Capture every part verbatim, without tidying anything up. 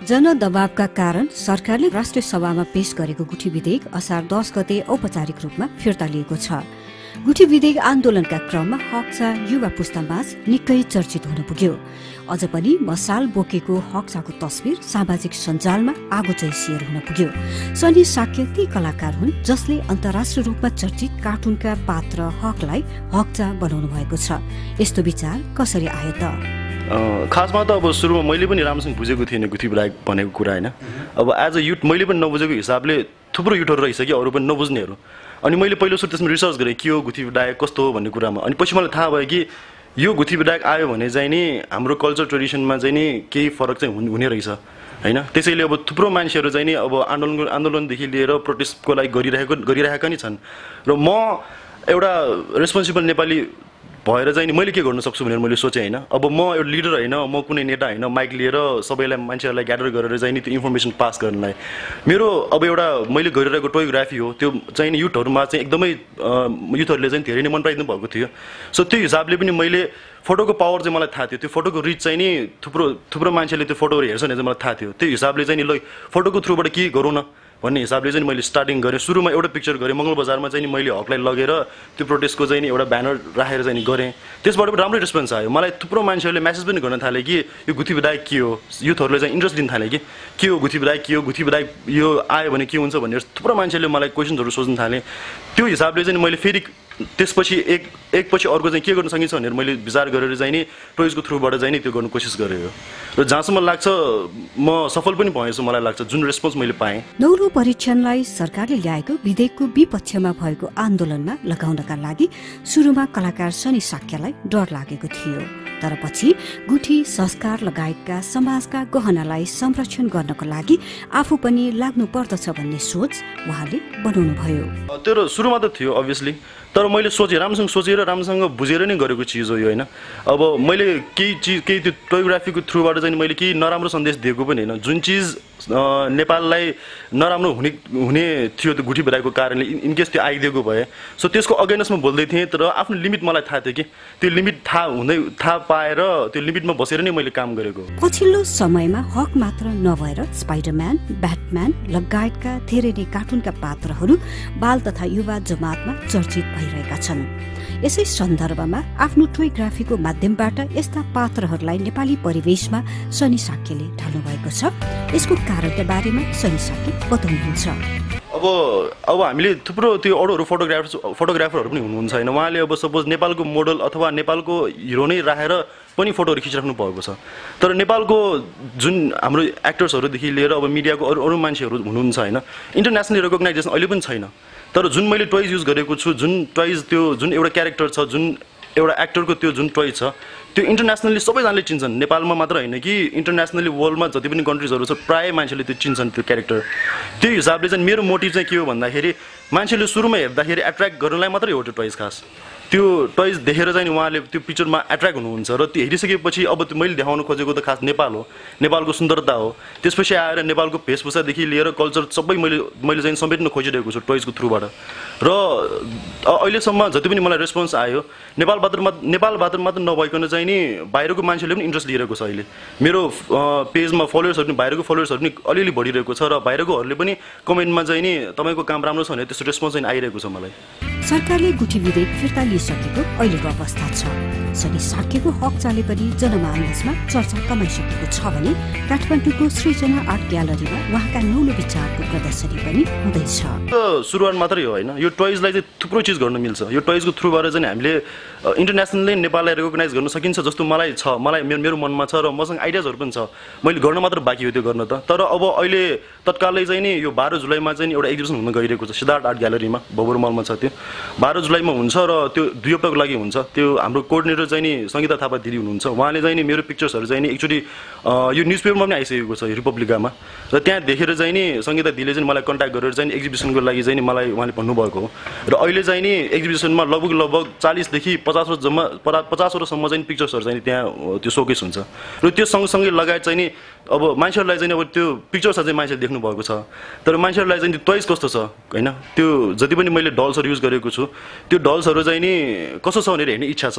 जनदबावका कारण सरकारले राष्ट्रिय सभामा पेश गरेको गुठी विधेयक असार दस गते औपचारिक रूपमा फिर्ता लिएको छ। गुठी विधेयक आन्दोलनका क्रममा हक्सा युवा पुस्तामाझ निकै चर्चित हुन पुग्यो। अझ पनि मसाल बोकेको हक्साको तस्बिर सामाजिक सञ्जालमा आगो चाहिँ सेयर हुन पुग्यो। सनी साक्य ती कलाकार हुन् जसले अन्तर्राष्ट्रिय रूपमा चर्चित कार्टुनका पात्र हकलाई हक्सा बनाउनु भएको छ। यस्तो विचार कसरी आयो त? खासमा त अब सुरुमा मैले पनि राम्रोसँग बुझेको थिएन गुठी विधेयक भनेको कुरा होइन। अब एज अ युथ मैले पनि नबुझेको हिसाबले थुप्रो युथहरू रहेछ कि अरू पनि नबुझ्नेहरू। अनि मैले पहिलो सुरु त्यसमा रिसर्च गरेँ के हो गुठी विधेयक कस्तो हो भन्ने कुरामा। अनि पछि मलाई थाहा भयो कि यो गुठी विधेयक आयो भने चाहिँ नि हाम्रो कल्चर ट्रेडिसनमा चाहिँ नि केही फरक चाहिँ हुने रहेछ होइन। त्यसैले अब थुप्रो मान्छेहरू चाहिँ नि अब आन्दोलन आन्दोलनदेखि लिएर प्रोटेस्टको लागि गरिरहेको गरिरहेका नि छन्। र म एउटा रेस्पोन्सिबल नेपाली भएर चाहिँ नि मैले के गर्न सक्छु भनेर मैले सोचेँ होइन। अब म एउटा लिडर होइन, म कुनै नेता होइन माइक लिएर सबैलाई मान्छेहरूलाई ग्यादर गरेर चाहिँ नि त्यो इन्फर्मेसन पास गर्नलाई। मेरो अब एउटा मैले गरिरहेको टोयोग्राफी हो त्यो चाहिँ नि युथहरूमा चाहिँ एकदमै युथहरूले चाहिँ धेरै नै मन पराइदिनु भएको थियो। सो त्यो हिसाबले पनि मैले फोटोको पावर चाहिँ मलाई थाहा थियो। त्यो फोटोको रिच चाहिँ नि थुप्रो थुप्रो मान्छेले त्यो फोटोहरू हेर्छ भने चाहिँ मलाई थाहा थियो। त्यो हिसाबले चाहिँ नि ल फोटोको थ्रुबाट के गरौँ न भन्ने हिसाबले चाहिँ मैले स्टार्टिङ गरेँ। सुरुमा एउटा पिक्चर गरेँ मङ्गल बजारमा चाहिँ नि मैले हकलाई लगेर त्यो प्रोटेस्टको चाहिँ नि एउटा ब्यानर राखेर चाहिँ नि गरेँ। त्यसबाट पनि राम्रो रेस्पोन्स आयो। मलाई थुप्रो मान्छेहरूले मेसेज पनि गर्न थाले कि यो गुठी विधेयक के हो, युथहरूले चाहिँ इन्ट्रेस्ट दिन थाले कि के हो गुठी विधेयक के हो, गुठी विधेयक यो आयो भने के हुन्छ भनेर थुप्रो मान्छेले मलाई क्वेसन्सहरू सोध्न थाले। त्यो हिसाबले चाहिँ मैले फेरि त्यसपछि एक एकपछि अर्को चाहिँ के गर्न सकिन्छ भनेर मैले विचार गरेर चाहिँ नि टोइजको थ्रुबाट चाहिँ नि त्यो गर्न कोसिस गरेँ। र जहाँसम्म लाग्छ म सफल पनि भएछु मलाई लाग्छ जुन रेस्पोन्स मैले पाएँ। नौलो परीक्षणलाई सरकारले ल्याएको विधेयकको विपक्षमा भएको आन्दोलनमा लगाउनका लागि सुरुमा कलाकार सनी साक्यलाई डर लागेको थियो। तर पछि गुठी संस्कार लगायतका समाजका गहनालाई संरक्षण गर्नको लागि आफू पनि लाग्नु पर्दछ भन्ने सोच उहाँले बनाउनु भयो। त्यो सुरुमा त थियो अभियसली, तर मैले सोचेँ राम्रोसँग सोचेर राम्रोसँग बुझेर नै गरेको चिज हो यो होइन। अब मैले केही चिज केही त्यो टोयोग्राफीको थ्रुबाट चाहिँ मैले केही नराम्रो सन्देश दिएको पनि होइन। जुन चिज नेपाललाई नराम्रो हुने हुने थियो त्यो गुठी विधेयकको कारणले इनकेस त्यो आइदिएको भए सो त्यसको अगेन्स्टमा बोल्दै थिएँ। तर आफ्नो लिमिट मलाई थाहा थियो कि त्यो लिमिट थाहा हुँदै थाहा पाएर त्यो लिमिटमा बसेर नै मैले काम गरेको। पछिल्लो समयमा हक मात्र नभएर स्पाइडरम्यान, ब्याटम्यान लगायतका धेरै नै कार्टुनका पात्रहरू बाल तथा युवा जमातमा चर्चित भइरहेका छन्। यसै सन्दर्भमा आफ्नो टोयोग्राफीको माध्यमबाट यस्ता पात्रहरूलाई नेपाली परिवेशमा सनी साक्यले ढाल्नु भएको छ। यसको कारणका बारेमा सनी साक्य बताउनुहुन्छ। अब अब हामीले थुप्रो त्यो अरूहरू फोटोग्राफर्स फोटोग्राफरहरू पनि हुनुहुन्छ होइन। उहाँले अब सपोज नेपालको मोडल अथवा नेपालको हिरो नै राखेर पनि फोटोहरू खिचिराख्नु भएको छ। तर नेपालको जुन हाम्रो एक्टर्सहरूदेखि लिएर अब मिडियाको अरू अरू मान्छेहरू हुनुहुन्छ होइन, इन्टरनेसनली रेकग्नाइजेसन अहिले पनि छैन। तर जुन मैले टोइज युज गरेको छु, जुन टोइज त्यो जुन एउटा क्यारेक्टर छ, जुन एउटा एक्टरको त्यो जुन टोइज छ त्यो इन्टरनेसनली सबैजनाले चिन्छन्। नेपालमा मात्र होइन कि इन्टरनेसनली वर्ल्डमा जति पनि कन्ट्रिजहरू छ प्रायः मान्छेले त्यो चिन्छन् त्यो क्यारेक्टर। त्यो हिसाबले चाहिँ मेरो मोटिभ चाहिँ के हो भन्दाखेरि मान्छेले सुरुमा हेर्दाखेरि एट्र्याक्ट गर्नलाई मात्रै हो त्यो टोइज। खास त्यो टोइज देखेर चाहिँ उहाँले त्यो पिक्चरमा एट्र्याक्ट हुनुहुन्छ र त्यो हेरिसकेपछि अब त्यो मैले देखाउन खोजेको त खास नेपाल हो, नेपालको सुन्दरता हो। त्यसपछि आएर नेपालको वेशभूषादेखि लिएर कल्चर सबै मैले मैले चाहिँ समेट्न खोजिरहेको छु टोइजको थ्रुबाट। र अहिलेसम्म जति पनि मलाई रेस्पोन्स आयो नेपालबाट नेपालबाट मात्र नभइकन चाहिँ नि बाहिरको मान्छेले पनि इन्ट्रेस्ट लिइरहेको छ। अहिले मेरो पेजमा फलोवर्सहरू पनि बाहिरको फलोवर्सहरू पनि अलिअलि बढिरहेको छ र बाहिरकोहरूले पनि कमेन्टमा चाहिँ नि तपाईँको काम राम्रो छ भने त्यस्तो रेस्पोन्स चाहिँ आइरहेको छ मलाई। सरकारले गुठी विधेयक फिर्ता लिइसकेको अहिलेको अवस्था छ। सनी साक्यको हक चाले पनि जनमानसमा चर्चा कमाइसकेको छ भने काठमाडौँको सृजना आर्ट ग्यालरीमा उहाँका नौलो विचारको प्रदर्शनी पनि हुँदैछ। सुरुवात मात्रै हो होइन, यो टोइजलाई चाहिँ थुप्रो चिज गर्न मिल्छ। यो टोइजको थ्रुबाट चाहिँ हामीले इन्टरनेसनली नेपाललाई रेकग्नाइज गर्न सकिन्छ जस्तो मलाई छ, मलाई मेरो मेरो मनमा छ र मसँग आइडियाजहरू पनि छ। मैले गर्न मात्र बाँकी हो त्यो गर्न त। तर अब अहिले तत्कालै चाहिँ नि यो बाह्र जुलाईमा चाहिँ एउटा एक्जिबिसन हुन गइरहेको छ सिद्धार्थ आर्ट ग्यालरीमा, भबुर मलमा छ। त्यो बाह्र जुलाईमा हुन्छ र त्यो दुई हप्ताको लागि हुन्छ। त्यो हाम्रो कोअर्डिनेटर चाहिँ नि सङ्गीता थापा दिदी हुनुहुन्छ। उहाँले चाहिँ नि मेरो पिक्चर्सहरू चाहिँ नि एक्चुअली यो न्युज पेपरमा पनि आइसकेको छ रिपब्लिकामा। र त्यहाँ देखेर चाहिँ नि सङ्गीता दिदीले चाहिँ मलाई कन्ट्याक्ट गरेर चाहिँ एक्जिबिसनको लागि चाहिँ नि मलाई उहाँले भन्नुभएको हो। र अहिले चाहिँ नि एक्जिबिसनमा लगभग लगभग चालिसदेखि पचासवटा जम्मा पचासवटासम्म चाहिँ पिक्चर्सहरू चाहिँ त्यहाँ त्यो सोकेस हुन्छ। र त्यो सँगसँगै लगायत चाहिँ नि अब मान्छेहरूलाई चाहिँ अब त्यो पिक्चर्सहरू चाहिँ मान्छेले देख्नु भएको छ। तर मान्छेहरूलाई चाहिँ त्यो टोइज कस्तो छ होइन, त्यो जति पनि मैले डल्सहरू युज गरेको छु त्यो डल्सहरू चाहिँ नि कस्तो छ भनेर हेर्ने इच्छा छ। सो त्यो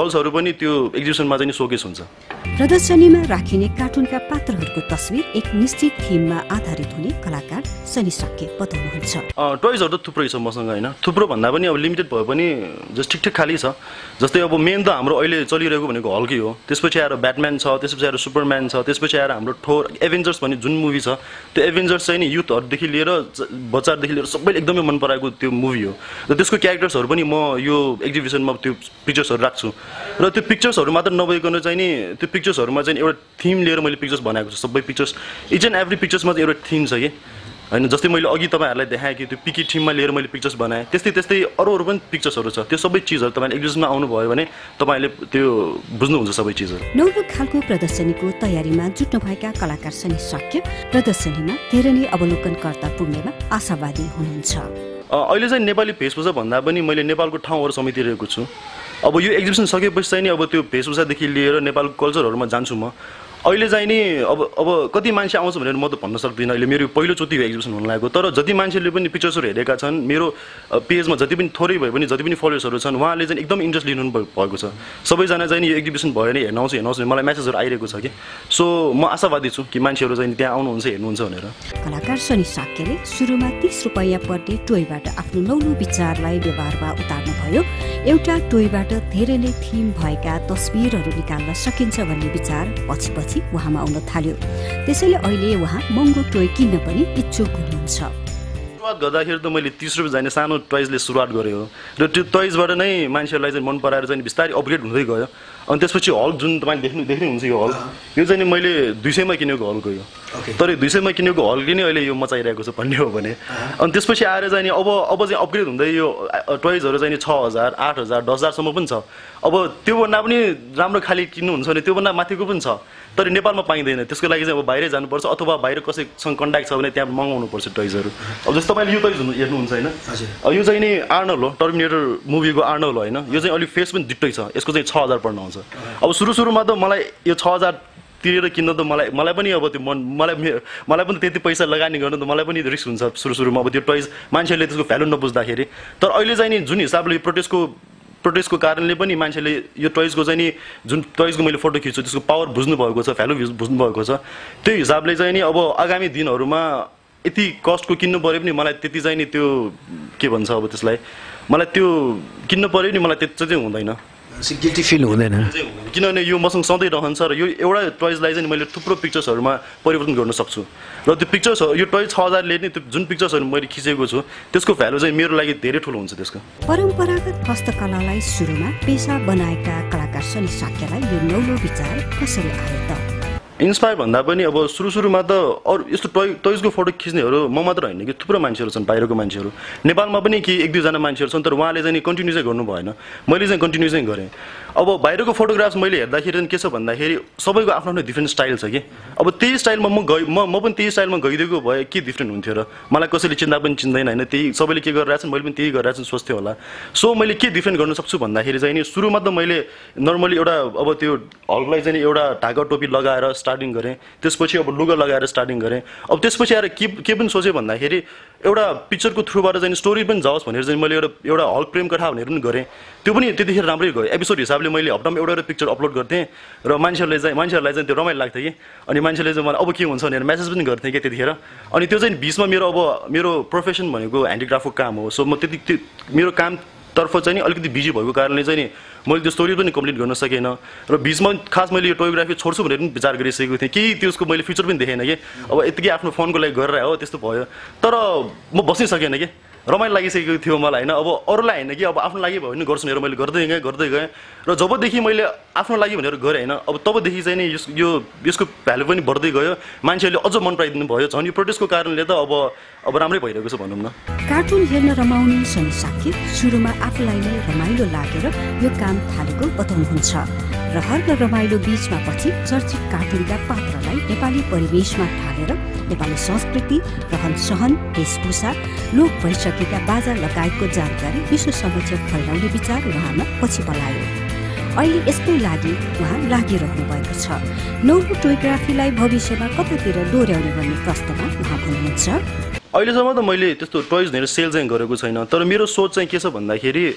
डल्सहरू पनि त्यो एक्जिबिसनमा चाहिँ सोकेस हुन्छ। प्रदर्शनीमा राखिने कार्टुनका पात्रहरूको तस्बिर एक निश्चित थिममा आधारित हुने कलाकार सनी शाक्य बताउनुहुन्छ। टोइजहरू त थुप्रै छ मसँग होइन, थुप्रो भन्दा पनि अब लिमिटेड भए पनि जस्ट ठिकठिक खाली छ। जस्तै अब मेन त हाम्रो अहिले चलिरहेको भनेको हल्कै हो, त्यसपछि आएर ब्याटम्यान छ, त्यसपछि आएर सुपरम्यान छ, त्यसपछि आएर हाम्रो ठोर एभेन्जर्स भन्ने जुन मुभी छ त्यो एभेन्जर्स चाहिँ नि युथहरूदेखि लिएर बच्चाहरूदेखि लिएर सबैले एकदमै मन पराएको त्यो मुभी हो र त्यसको क्यारेक्टर्सहरू पनि म यो एक्जिबिसनमा त्यो पिक्चर्सहरू राख्छु र त्यो पिक्चर्सहरू मात्र नभइकन चाहिँ नि त्यो पिक्चर्सहरूमा चाहिँ एउटा थिम लिएर मैले पिक्चर्स बनाएको छु। सबै पिक्चर्स इच एन्ड एभ्री पिक्चर्समा चाहिँ एउटा थिम छ कि होइन। जस्तै मैले अघि तपाईँहरूलाई देखाएँ कि त्यो पिकी थिममा लिएर मैले पिक्चर्स बनाएँ, त्यस्तै त्यस्तै अरू अरू पनि पिक्चर्सहरू छ। त्यो सबै चिजहरू तपाईँले एक्जिबिसनमा आउनुभयो भने तपाईँले त्यो बुझ्नुहुन्छ सबै चिजहरू। नौलो खालको प्रदर्शनीको तयारीमा जुट्नुभएका कलाकार सनी शाक्य प्रदर्शनीमा धेरै नै अवलोकनकर्ता पुग्नेमा आशावादी हुनुहुन्छ। अहिले चाहिँ नेपाली भेषभूषा भन्दा पनि मैले नेपालको ठाउँहरू समेटिरहेको छु। अब यो एक्जिबिसन सकेपछि चाहिँ नि अब त्यो भेषभूषादेखि लिएर नेपालको कल्चरहरूमा जान्छु म। अहिले चाहिँ नि अब अब कति मान्छे आउँछ भनेर म त भन्न सक्दिनँ। अहिले मेरो पहिलोचोटि एक्जिबिसन हुन लागेको, तर जति मान्छेले पनि पिक्चर्सहरू हेरेका छन्, मेरो पेजमा जति पनि थोरै भए पनि जति पनि फलोवर्सहरू छन्, उहाँले चाहिँ एकदम इन्ट्रेस्ट लिनु भएको छ। सबैजना चाहिँ यो एक्जिबिसन भयो भने हेर्न आउँछ हेर्न आउँछ मलाई मेसेजहरू आइरहेको छ कि। सो म आशावादी छु कि मान्छेहरू चाहिँ त्यहाँ आउनुहुन्छ हेर्नुहुन्छ भनेर। कलाकार सनी शाक्यले सुरुमा तीस रुपैयाँ पर्ने टोयबाट आफ्नो नौलो विचारलाई व्यवहारमा उतार्नुभयो। एउटा टोयबाट धेरै नै थिम भएका तस्बिरहरू निकाल्न सकिन्छ भन्ने विचार पछि पछि उहाँमा आउन थाल्यो। त्यसैले अहिले उहाँ महँगो टोय किन्न पनि इच्छुक हुनुहुन्छ। सुरुवात गर्दाखेरि त मैले तीस रुपियाँ जाने सानो टोइजले सुरुवात गरेँ हो र त्यो टोइजबाट नै मान्छेहरूलाई चाहिँ मन पराएर चाहिँ बिस्तारै अपग्रेड हुँदै गयो। अनि त्यसपछि हल जुन तपाईँले देख्नु देख्नुहुन्छ यो हल, यो चाहिँ मैले दुई सयमा किनेको हलको यो, तर दुई सयमा किनेको हलले नै अहिले यो मचाइरहेको छ भन्ने हो भने। अनि त्यसपछि आएर चाहिँ अब अब चाहिँ अपग्रेड हुँदै यो टोइजहरू चाहिँ छ हजार आठ हजार दस हजारसम्म पनि छ। अब त्योभन्दा पनि राम्रो खाली किन्नुहुन्छ भने त्योभन्दा माथिको पनि छ, तर नेपालमा पाइँदैन। त्यसको लागि चाहिँ अब बाहिरै जानुपर्छ अथवा बाहिर कसैसँग कन्ट्याक्ट छ भने त्यहाँ मगाउनु पर्छ टोइजहरू। अब जस्तो तपाईँले यो टोइज हेर्नुहुन्छ होइन, यो चाहिँ नि आर्नल हो, टर्मिनेटर मुभीको आर्नल हो होइन। यो चाहिँ अलिक फेस पनि डिट्टै छ, यसको चाहिँ छ हजार पर्न आउँछ। अब सुरु सुरुमा त मलाई यो छ हजार तिरेर किन्न त मलाई मलाई पनि अब त्यो मन मलाई मलाई पनि त्यति पैसा लगानी गर्नु त मलाई पनि रिस्क हुन्छ सुरु सुरुमा। अब त्यो टोइज मान्छेले त्यसको भ्यालु नबुझ्दाखेरि, तर अहिले चाहिँ नि जुन हिसाबले प्रोटेस्टको प्रोटेस्टको कारणले पनि मान्छेले यो टोइजको चाहिँ नि जुन टोइजको मैले फोटो खिच्छु त्यसको पावर बुझ्नु भएको छ, भ्यालु बुझ्नु भएको छ। त्यही हिसाबले चाहिँ नि अब आगामी दिनहरूमा यति कस्टको किन्नु पऱ्यो पनि मलाई त्यति चाहिँ नि त्यो के भन्छ अब त्यसलाई मलाई त्यो किन्नु पऱ्यो नि मलाई त्यति चाहिँ हुँदैन, गिल्टी फिल हुँदैन। किनभने यो मसँग सधैँ रहन्छ र यो एउटा टोइजलाई चाहिँ मैले थुप्रो पिक्चर्सहरूमा परिवर्तन गर्न सक्छु र त्यो पिक्चर्स यो टोइज छ हजारले नि त्यो जुन पिक्चर्सहरू मैले खिचेको छु त्यसको भ्यालु चाहिँ मेरो लागि धेरै ठुलो हुन्छ। त्यसको परम्परागत हस्तकलालाई सुरुमा पेसा बनाएका कलाकार सनी शाक्यलाई यो नौलो विचार कसरी आयो त? इन्सपायर भन्दा पनि अब सुरु सुरुमा त अरू यस्तो टोय टोइजको फोटो खिच्नेहरू म मात्र होइन कि थुप्रो मान्छेहरू छन्, बाहिरको मान्छेहरू नेपालमा पनि कि एक दुईजना मान्छेहरू छन्, तर उहाँले चाहिँ कन्टिन्यू चाहिँ गर्नु भएन, मैले चाहिँ कन्टिन्यू चाहिँ गरेँ। अब बाहिरको फोटोग्राफ्स मैले हेर्दाखेरि चाहिँ के छ भन्दाखेरि सबैको आफ्नो आफ्नो डिफ्रेन्ट स्टाइल छ कि। अब त्यही स्टाइलमा म गइ म म पनि त्यही स्टाइलमा गइदिएको भए के डिफ्रेन्ट हुन्थ्यो र मलाई कसैले चिन्ता पनि चिन्दैन होइन, त्यही सबैले के गरिरहेछन् मैले पनि त्यही गरिरहेछु सोच्थेँ होला। सो मैले के डिफ्रेन्ट गर्न सक्छु भन्दाखेरि चाहिँ नि सुरुमा त मैले नर्मली एउटा अब त्यो हललाई चाहिँ एउटा ढाका टोपी लगाएर स्टार्टिङ गरेँ, त्यसपछि अब लुगा लगाएर स्टार्टिङ गरेँ। अब त्यसपछि आएर के के पनि सोचेँ भन्दाखेरि एउटा पिक्चरको थ्रुबाट चाहिँ स्टोरी पनि जाओस् भनेर चाहिँ मैले एउटा एउटा हल प्रेम कथा भनेर पनि गरेँ। त्यो पनि त्यतिखेर राम्रै गयो, एपिसोड हिसाबले मैले हप्तामा एउटा एउटा पिक्चर अपलोड गर्थेँ र मान्छेहरूले चाहिँ मान्छेहरूलाई चाहिँ त्यो रमाइलो लाग्थ्यो कि। अनि मान्छेले चाहिँ मलाई अब के हुन्छ भनेर मेसेज पनि गर्थेँ कि त्यतिखेर। अनि त्यो चाहिँ बिचमा मेरो अब मेरो प्रोफेसन भनेको ह्यान्डिक्राफ्टको काम हो, सो म त्यति मेरो कामतर्फ चाहिँ नि अलिकति बिजी भएको कारणले चाहिँ नि मैले त्यो स्टोरी पनि कम्प्लिट गर्न सकेन र बिचमा खास मैले यो टोयोग्राफी छोड्छु भनेर पनि विचार गरिसकेको थिएँ, केही त्यसको मैले फ्युचर पनि देखेन कि। अब यतिकै आफ्नो फोनको लागि गरेर हो त्यस्तो भयो, तर म बस्नै सकेन कि, रमाइलो लागिसकेको थियो मलाई होइन। अब अरूलाई होइन कि अब आफ्नो लागि भयो भने गर्छु भनेर मैले गर्दै गएँ गर्दै गएँ र जबदेखि मैले आफ्नो लागि भनेर गरेँ होइन अब तबदेखि चाहिँ नि यस यो यसको भ्यालु पनि बढ्दै गयो, मान्छेहरूले अझ मन पराइदिनु भयो। झन् यो प्रोटेस्टको कारणले त अब अब राम्रै भइरहेको छ भनौँ न। कार्टुन हेर्न रमाउने सनी शाक्य सुरुमा आफूलाई नै रमाइलो लागेर यो काम थालेको बताउनुहुन्छ र हर रमाइलो बीचमा पछि चर्चित कार्टुनका पात्रलाई नेपाली परिवेशमा ढालेर नेपाली संस्कृति रहन सहन वेशभूषा लोक भइसकेका बाजा लगायतको जानकारी विश्व समक्ष फैलाउने विचार उहाँमा पछि पलायो। अहिले यसकै लागि उहाँ लागिरहनु भएको छ। नौलो टोयोग्राफीलाई भविष्यमा कतातिर डोर्याउने भन्ने प्रश्नमा उहाँ भन्नुहुन्छ अहिलेसम्म त मैले त्यस्तो टोइज भनेर सेल चाहिँ गरेको छैन, तर मेरो सोच चाहिँ के छ भन्दाखेरि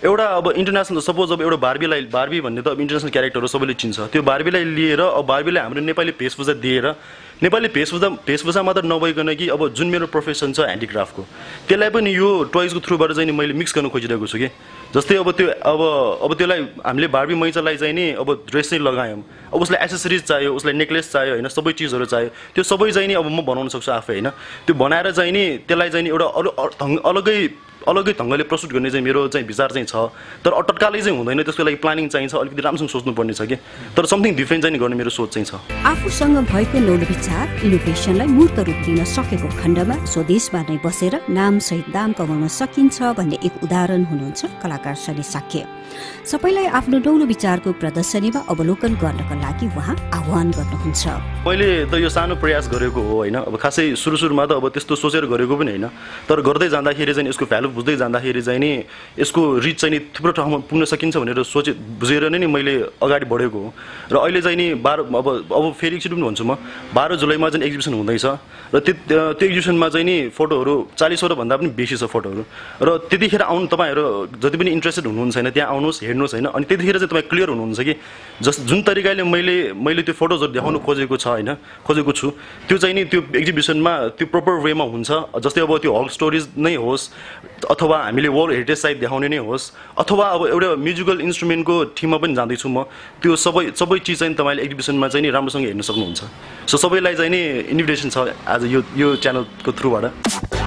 एउटा अब इन्टरनेसनल सपोज अब एउटा बार्बीलाई बार्बी भन्ने त अब इन्टरनेसनल क्यारेक्टर हो सबैले चिन्छ त्यो बार्बीलाई लिएर अब बार्बीलाई हाम्रो नेपाली भेषभूषा दिएर नेपाली भेषभूषा भेषभूषा मात्र नभइकन कि अब जुन मेरो प्रोफेसन छ ह्यान्डिक्राफ्टको त्यसलाई पनि यो टोइजको थ्रुबाट चाहिँ नि मैले मिक्स गर्न खोजिरहेको छु कि जस्तै अब त्यो अब अब त्यसलाई हामीले बार्बी मैचालाई चाहिँ नि अब ड्रेस चाहिँ लगायौँ अब उसलाई एसेसरिज चाहियो उसलाई नेक्लेस चाहियो होइन सबै चिजहरू चाहियो त्यो सबै चाहिँ नि अब म बनाउन सक्छु आफै होइन त्यो बनाएर चाहिँ नि त्यसलाई चाहिँ नि एउटा अरू अलग्गै अलग्गै ढङ्गले प्रस्तुत गर्ने चाहिँ मेरो चाहिँ विचार चाहिँ छ तर अटक्कालै चाहिँ हुँदैन त्यसको लागि प्लानिङ चाहिन्छ अलिकति राम्रोसँग सोच्नुपर्ने छ कि तर समथिङ डिफ्रेन्ट चाहिँ गर्ने मेरो सोच चाहिँ छ आफूसँग भएको नौलो विचार इनोभेसनलाई मूर्त रूप दिन सकेको खण्डमा स्वदेशमा नै बसेर नामसहित दाम कमाउन सकिन्छ भन्ने एक उदाहरण हुनुहुन्छ कलाकार शनि साक्य सबैलाई आफ्नो नौलो विचारको प्रदर्शनीमा अवलोकन गर्नका लागि उहाँ आह्वान गर्नुहुन्छ मैले त यो सानो प्रयास गरेको हो होइन अब खासै सुरु सुरुमा त अब त्यस्तो सोचेर गरेको पनि होइन तर गर्दै जाँदाखेरि चाहिँ यसको भ्यालु बुझ्दै जाँदाखेरि चाहिँ नि यसको रिच चाहिँ नि थुप्रो ठाउँमा पुग्न सकिन्छ भनेर सोचे बुझेर नै नि मैले अगाडि बढेको हो र अहिले चाहिँ नि बाह्र अब अब फेरि एकचोटि पनि भन्छु म बाह्र जुलाईमा चाहिँ एक्जिबिसन हुँदैछ र त्यो त्यो एक्जिबिसनमा चाहिँ नि फोटोहरू चालिसवटा भन्दा पनि बेसी छ फोटोहरू र त्यतिखेर आउनु तपाईँहरू जति पनि इन्ट्रेस्टेड हुनुहुन्छ होइन त्यहाँ आउनुहोस् हेर्नुहोस् होइन अनि त्यतिखेर चाहिँ तपाईँ क्लियर हुनुहुन्छ कि जस जुन तरिकाले मैले मैले त्यो फोटोजहरू देखाउनु खोजेको छ होइन खोजेको छु त्यो चाहिँ नि त्यो एक्जिबिसनमा त्यो प्रोपर वेमा हुन्छ जस्तै अब त्यो हल स्टोरिज नै होस् अथवा हामीले वर्ल्ड हेरिटेज साइट देखाउने नै होस् अथवा अब एउटा म्युजिकल इन्स्ट्रुमेन्टको टिममा पनि जाँदैछु म त्यो सबै सबै चिज चाहिँ तपाईँले एक्जिबिसनमा चाहिँ नि राम्रोसँग हेर्न सक्नुहुन्छ सो सबैलाई चाहिँ नि इन्भिटेसन छ आज यो यो च्यानलको थ्रुबाट